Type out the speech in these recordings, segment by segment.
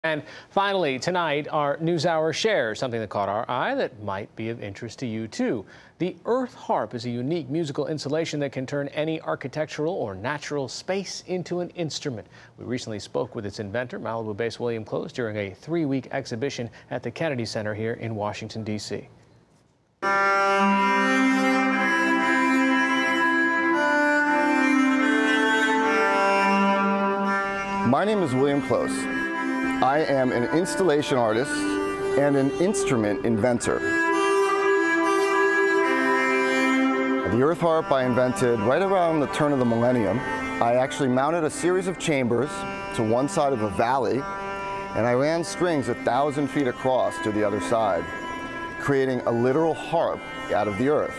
And finally, tonight, our NewsHour Shares, something that caught our eye that might be of interest to you, too. The earth harp is a unique musical installation that can turn any architectural or natural space into an instrument. We recently spoke with its inventor, Malibu-based William Close, during a 3-week exhibition at the Kennedy Center here in Washington, D.C. My name is William Close. I am an installation artist and an instrument inventor. The earth harp I invented right around the turn of the millennium. I actually mounted a series of chambers to one side of a valley, and I ran strings 1,000 feet across to the other side, creating a literal harp out of the earth.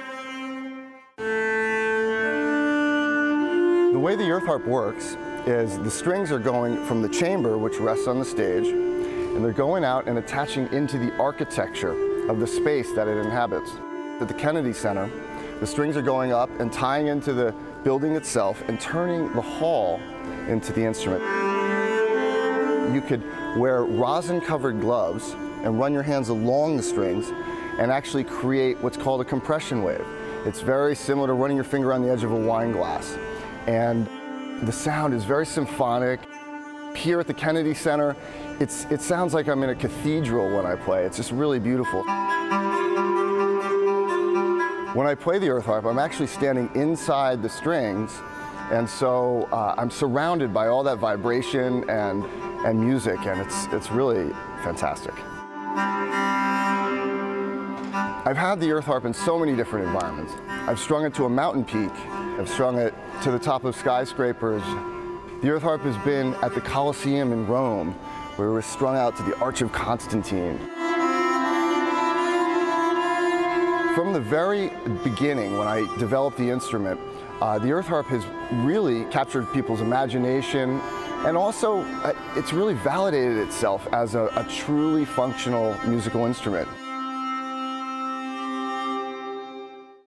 The way the earth harp works is the strings are going from the chamber, which rests on the stage, and they're going out and attaching into the architecture of the space that it inhabits. At the Kennedy Center, the strings are going up and tying into the building itself and turning the hall into the instrument. You could wear rosin-covered gloves and run your hands along the strings and actually create what's called a compression wave. It's very similar to running your finger on the edge of a wine glass. And the sound is very symphonic. Here at the Kennedy Center, it sounds like I'm in a cathedral when I play. It's just really beautiful. When I play the earth harp, I'm actually standing inside the strings, and so I'm surrounded by all that vibration and music, and it's really fantastic. I've had the earth harp in so many different environments. I've strung it to a mountain peak. I've strung it to the top of skyscrapers. The earth harp has been at the Colosseum in Rome, where it was strung out to the Arch of Constantine. From the very beginning, when I developed the instrument, the earth harp has really captured people's imagination, and also it's really validated itself as a truly functional musical instrument.